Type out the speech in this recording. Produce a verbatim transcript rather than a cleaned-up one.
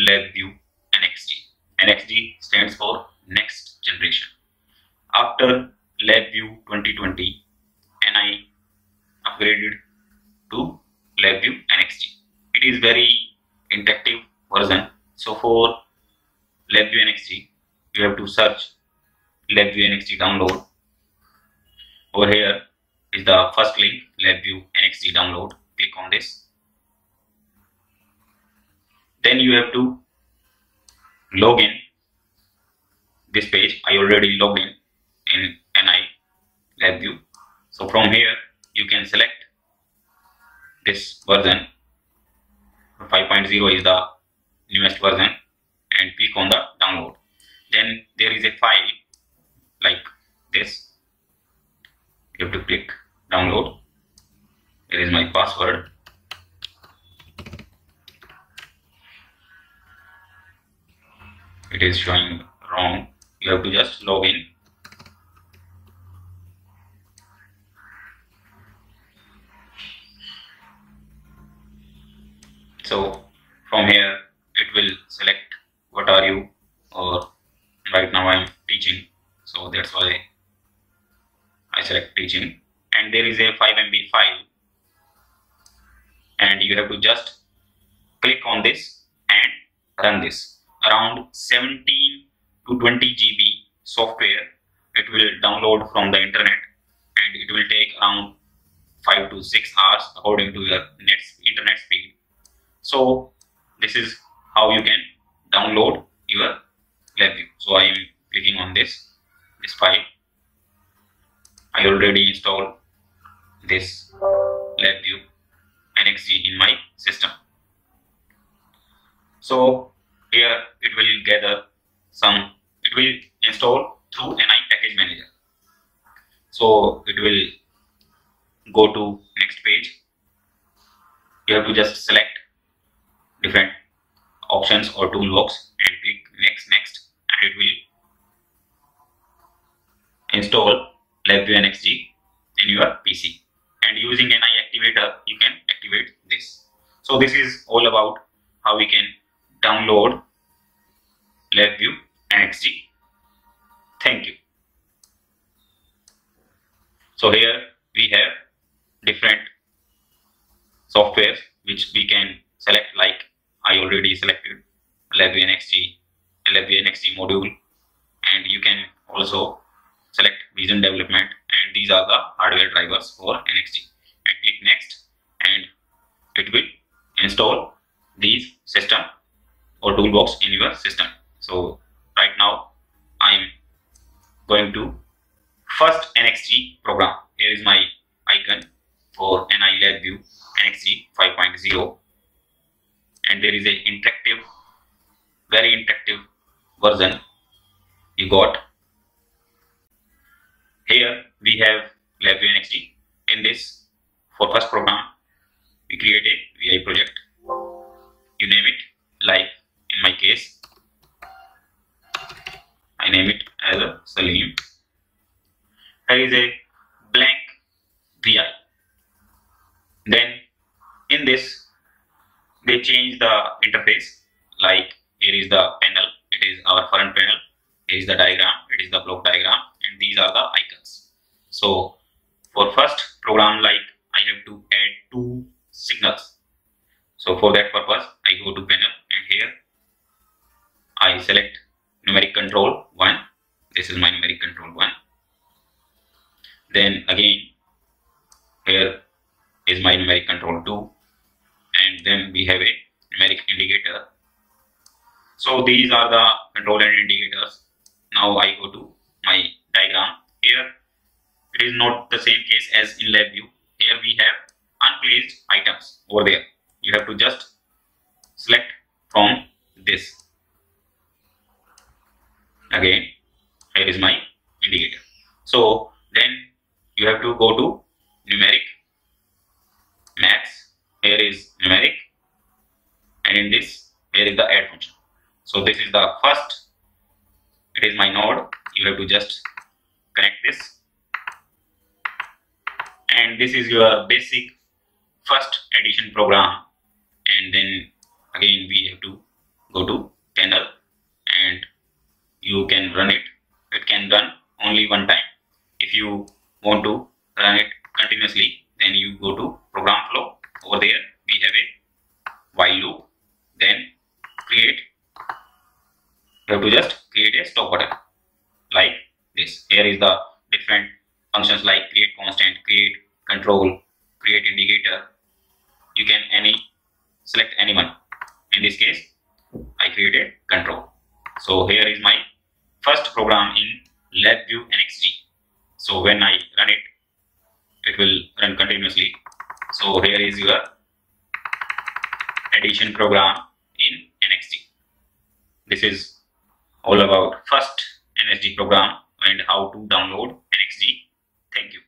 LabVIEW N X G. N X G stands for next generation. After LabVIEW twenty twenty, N I upgraded to LabVIEW N X G. It is very interactive version. So for LabVIEW N X G, you have to search LabVIEW N X G download. Over here is the first link, LabVIEW N X G download. Click on this. Then you have to log in this page. I already logged in in N I LabVIEW. So from here you can select this version. five point zero is the newest version, and click on the download. Then there is a file like this. You have to click download. Here is my password. It is showing wrong. You have to just log in. So from here it will select what are you, or right now I am teaching, so that's why I select teaching. And there is a five M B file, and you have to just click on this and run this. Around seventeen to twenty G B software it will download from the internet, and it will take around five to six hours according to your net internet speed. So this is how you can download your LabVIEW. So I am clicking on this this file. I already installed this LabVIEW N X G in my system. So here it will gather some, it will install through N I Package Manager. So it will go to next page. You have to just select different options or toolbox and click next next, and it will install LabVIEW N X G in your P C. And using N I Activator you can activate this. So this is all about how we can download LabVIEW N X G. Thank you. So here we have different softwares which we can select, like I already selected LabVIEW N X G, LabVIEW N X G module, and you can also select Vision Development, and these are the hardware drivers for N X G. And click next, and it will install these system or toolbox in your system. So right now I am going to first N X G program. Here is my icon for N I LabVIEW N X G five point zero, and there is a interactive, very interactive version you got. Here we have LabVIEW N X G. In this, for first program, we create a V I project. You name it, like in my case, I name it as a Salim. Here is a blank V I. Then in this, they change the interface. Like here is the panel, it is our front panel. Here is the diagram, it is the block diagram, and these are the icons. So for first program, like I have to add two signals. So for that purpose, I go to panel, and here I select numeric control one. This is my numeric control one. Then again, here is my numeric control two, and then we have a numeric indicator. So these are the control and indicators. Now I go to my diagram. Here it is not the same case as in LabVIEW. Here we have unplaced items over there. You have to just select from this. Again, here is my indicator. So then you have to go to numeric, max. Here is numeric, and in this, here is the add function. So this is the first, it is my node. You have to just connect this, and this is your basic first addition program. And then again we have to go to kernel and you can run it. It can run only one time. If you want to run it continuously, then you go to program flow. Over there we have a while loop, then create. You have to just create a stop button like this. Here is the different functions like create constant, create control, create indicator. You can any select anyone. In this case I created control. So here is my first program in LabVIEW N X G. So when I run it, it will run continuously. So here is your addition program in N X G. This is all about first N S G program and how to download N X G. Thank you.